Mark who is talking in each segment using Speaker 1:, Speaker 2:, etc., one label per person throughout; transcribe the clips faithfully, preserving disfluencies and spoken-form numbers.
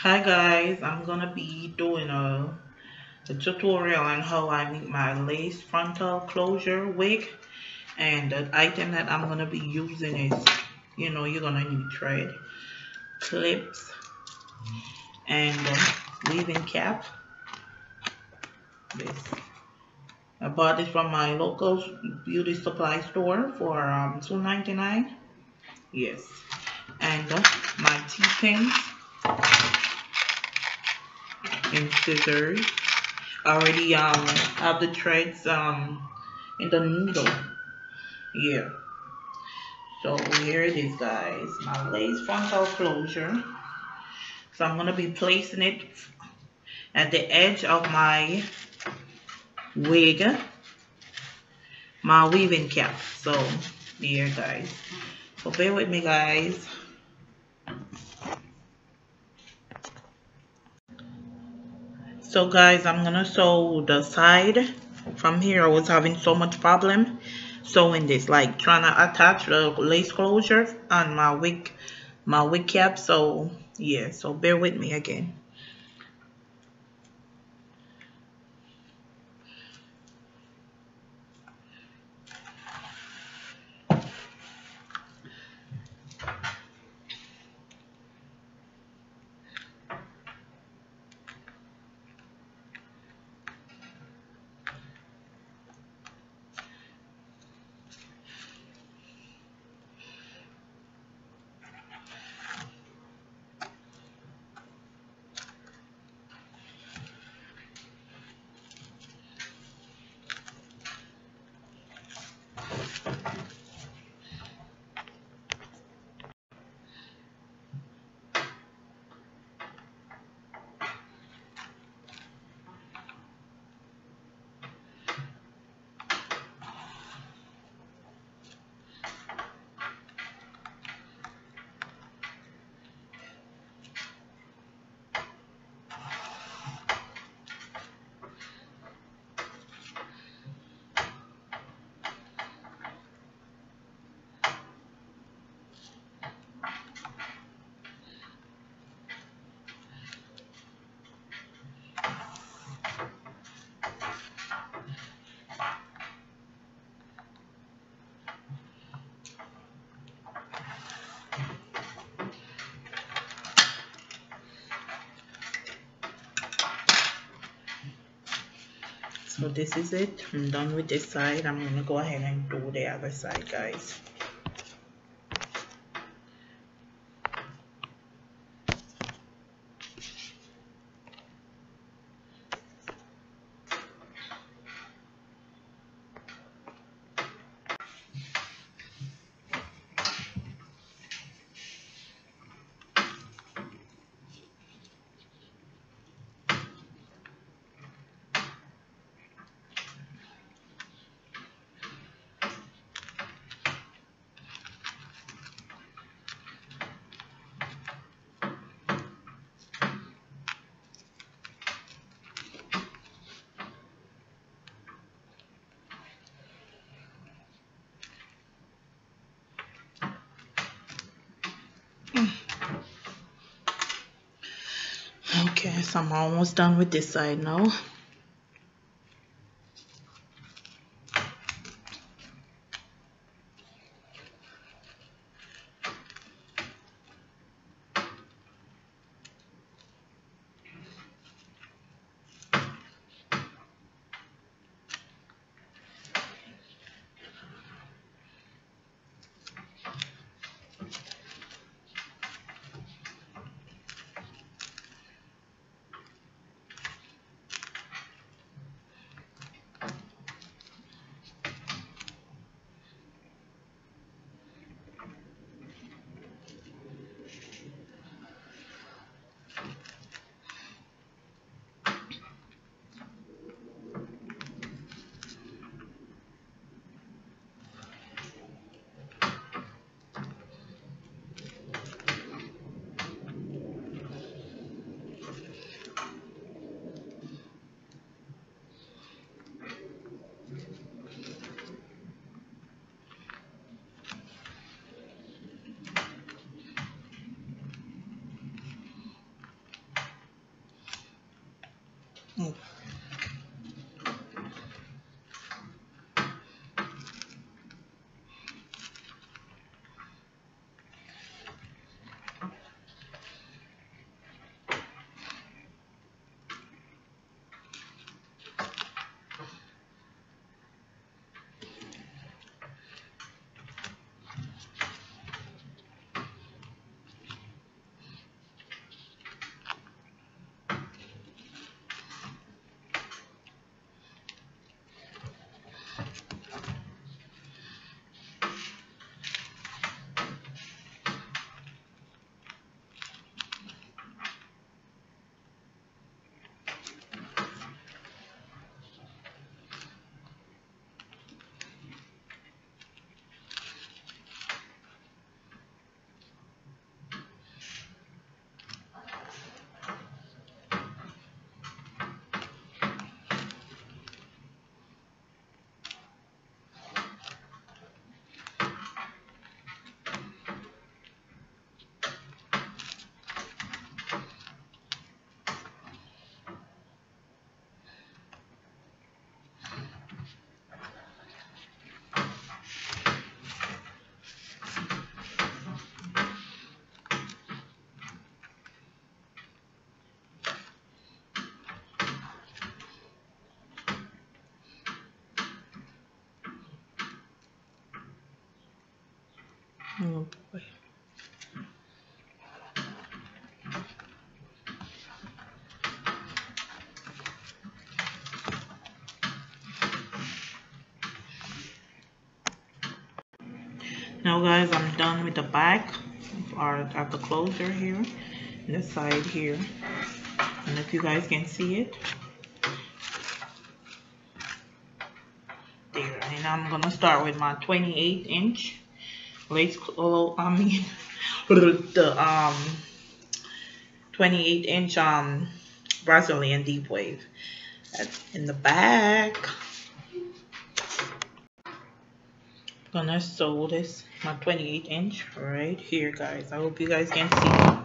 Speaker 1: Hi guys, I'm gonna be doing a, a tutorial on how I make my lace frontal closure wig, and the item that I'm gonna be using is, you know, you're gonna need thread, clips, and uh, weaving cap. This I bought it from my local beauty supply store for um, two ninety-nine. Yes, and uh, my T-pins and scissors. I already um have the threads um in the needle. Yeah. So here it is, guys. My lace frontal closure. So I'm gonna be placing it at the edge of my wig, my weaving cap. So here, guys. So bear with me, guys. So guys, I'm gonna sew the side. From here I was having so much problem sewing this, like trying to attach the lace closure on my wig my wig cap. So yeah, so bear with me again. So this is it. I'm done with this side. I'm gonna go ahead and do the other side, guys. Okay, so I'm almost done with this side now. Mm. Oh boy. Now guys, I'm done with the back or at the closer here, the side here. And if you guys can see it, there. And I'm gonna start with my twenty-eight inch lace, oh, I mean, the um twenty-eight inch um Brazilian deep wave. That's in the back. Gonna sew this my twenty-eight inch right here, guys. I hope you guys can see.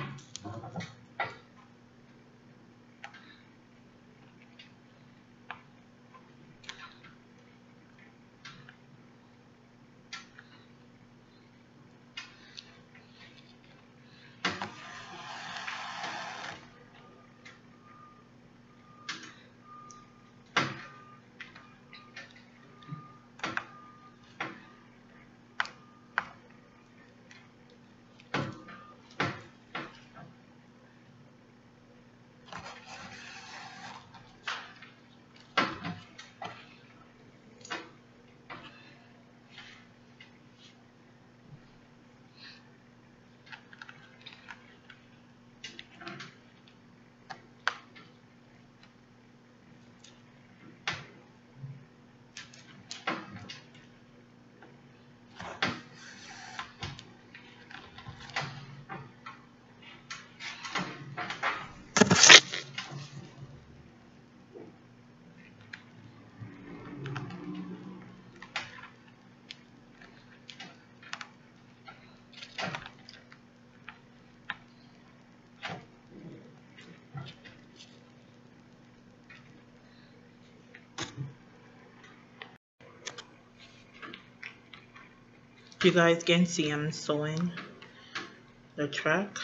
Speaker 1: You guys can see I'm sewing the track.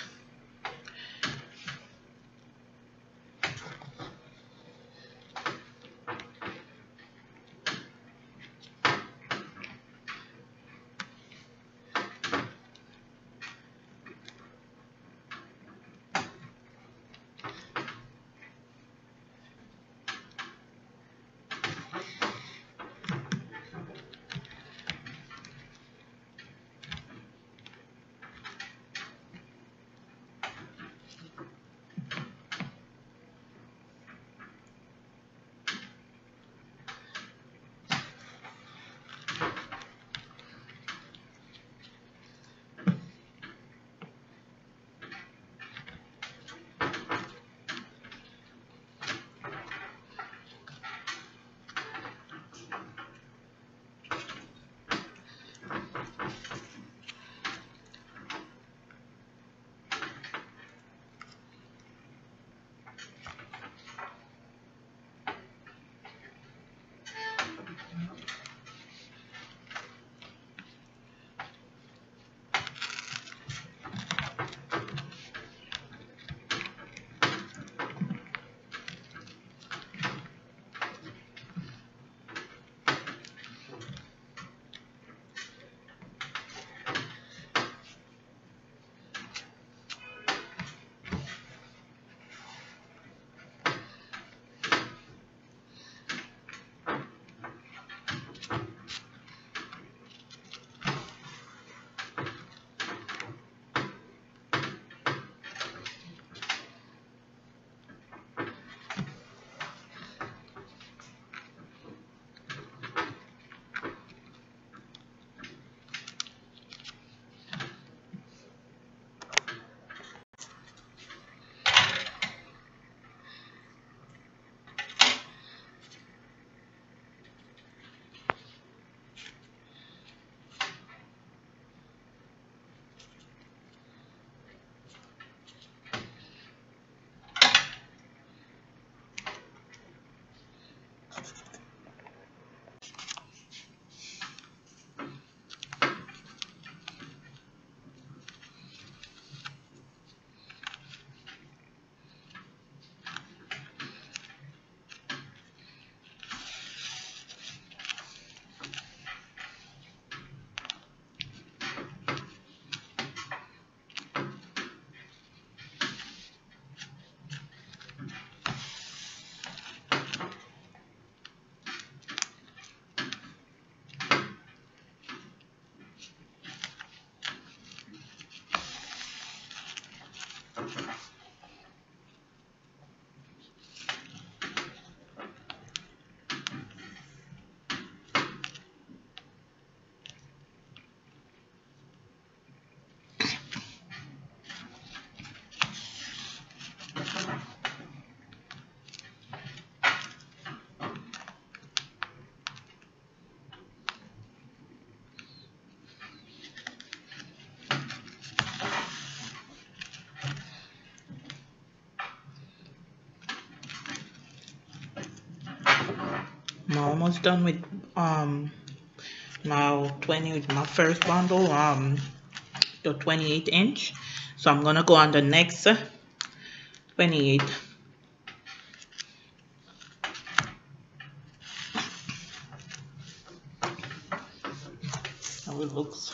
Speaker 1: almost done with um my twenty with my first bundle, um the twenty-eight inch. So I'm gonna go on the next uh, twenty-eight. How it looks.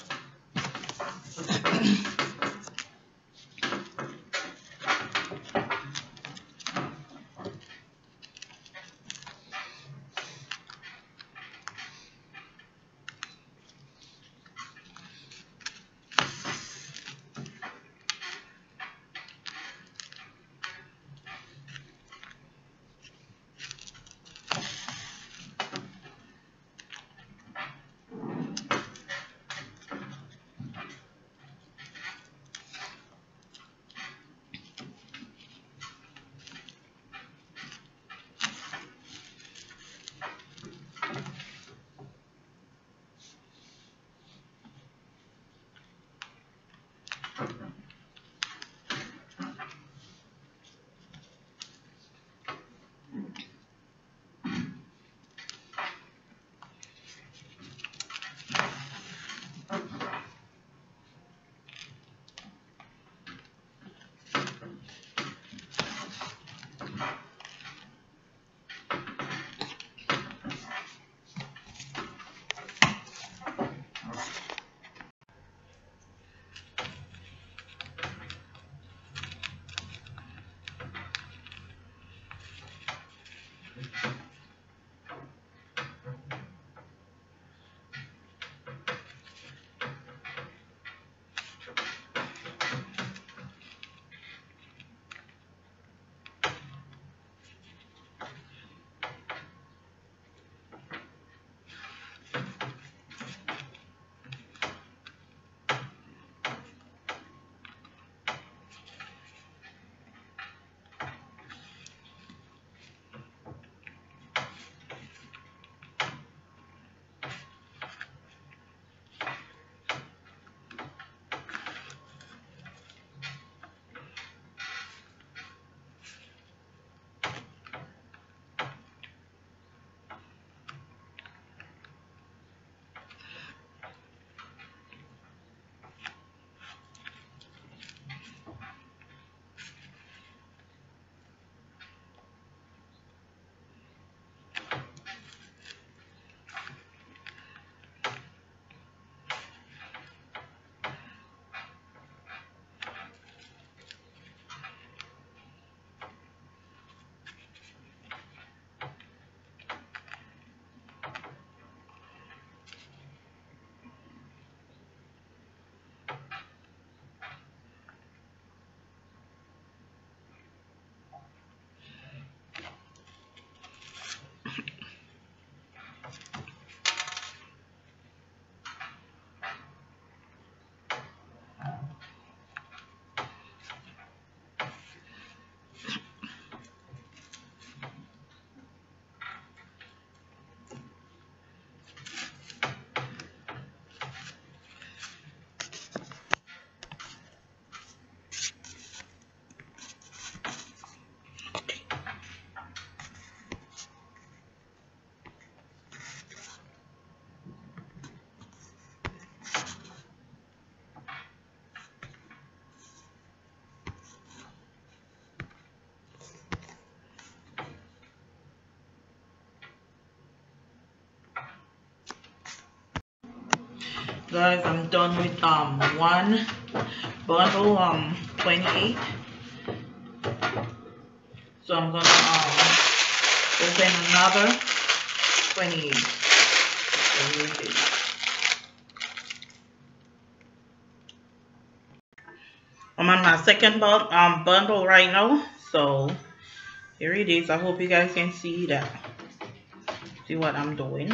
Speaker 1: Guys, I'm done with um one bundle, um twenty-eight. So I'm gonna um open another twenty-eight. So here it is. I'm on my second bu um bundle right now. So here it is. I hope you guys can see that. See what I'm doing.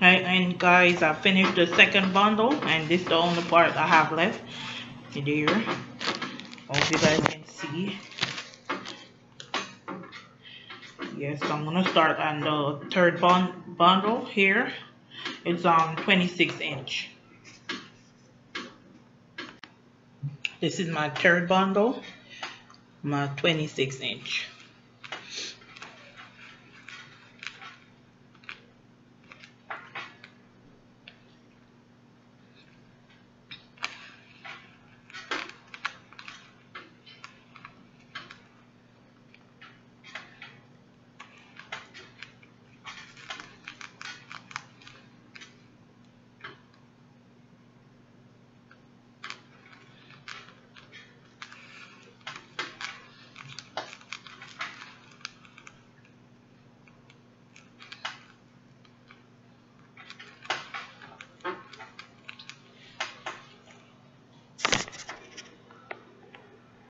Speaker 1: Right, and guys, I finished the second bundle, and this is the only part I have left. There. Hope you guys can see. Yes, I'm gonna start on the third bond bundle here. It's um twenty-six inch. This is my third bundle, my twenty-six inch.